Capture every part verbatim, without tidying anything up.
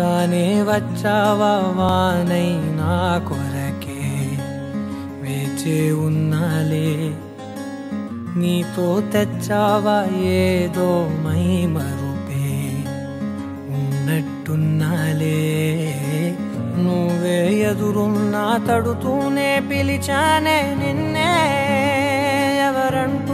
రానే వచ్చావా వానై నా కొరకే వేచి ఉన్నాలే నీతో తెచ్చావా ఏదో మై మరుపే ఉన్నట్టున్నాలే నువ్వే ఎదురున్నా తడుతూనే పిలిచానే నిన్నే ఎవరంటూ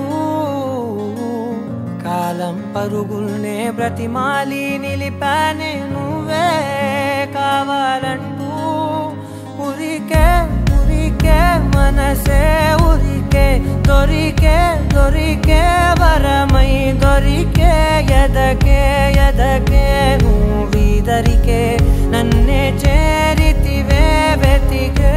కాలం పరుగుల్నే బ్రతిమాలి నిలిపానే నువ్వే కావాలంటూ ఉరికే ఉరికే మనసే ఉరికే దొరికే దొరికే వరమై దొరికే ఎదకే ఎదకే నువ్విదరికే నన్నే చేరితివే వెతికే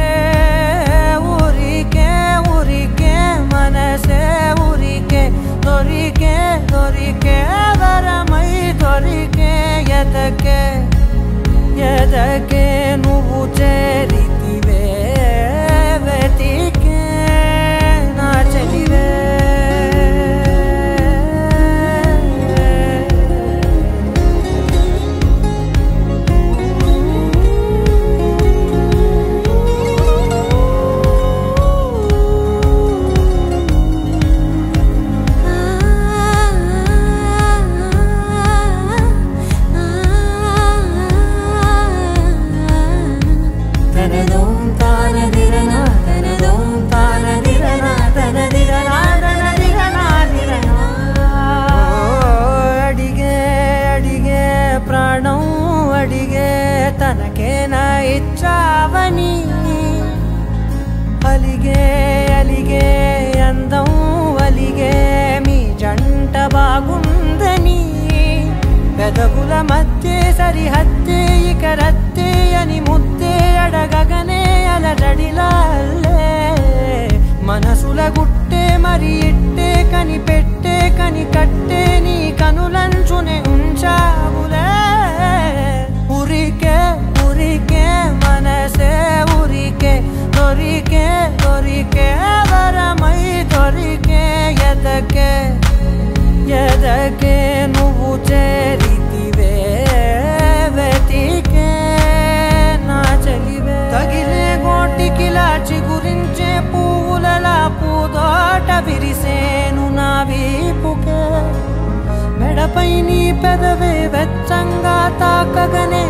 ఉరికే ఉరికే మనసే ఉరికే దొరికే దొరికే వరమై దొరికే ఎదకే ఎదకే నువ్వు చేరితివే వెతికే నా చెలివే తనకేనా ఇచ్చావని అలిగే అలిగే అందం అలిగే మీ జంట బాగుందని పెదవుల మధ్య సరిహద్దే ఇక రద్దే అని ముద్దే అడగగనే అలజడిలాలే మనసుల గుట్టే మరి ఇట్టే కని పెట్టే కని కట్టే నీ కనులంచునే ఉంచావులే ఉరికే ఉరికే మనసే ఉరికే దొరికే దొరికే వరమై దొరికే ఎదకే ఎదకే నువ్వు చేరితివే వెతికే నా చెలివే తగిలే గోటికిలా చిగురించే పువ్వులలా పూదోట విరిసేను నా వీపుకే మెడపై నీ పెదవే వెచ్చంగా తాకగనే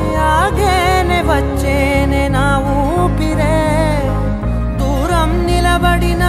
ఆగేనే వచ్చేనే నా ఊపిరే దూరం నిలబడిన